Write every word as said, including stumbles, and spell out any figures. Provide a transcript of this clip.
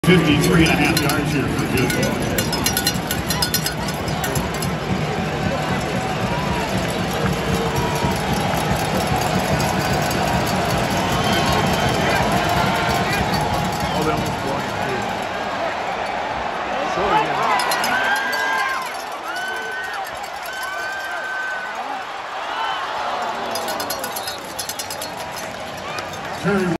fifty-three and a half yards here for good ball. Turn.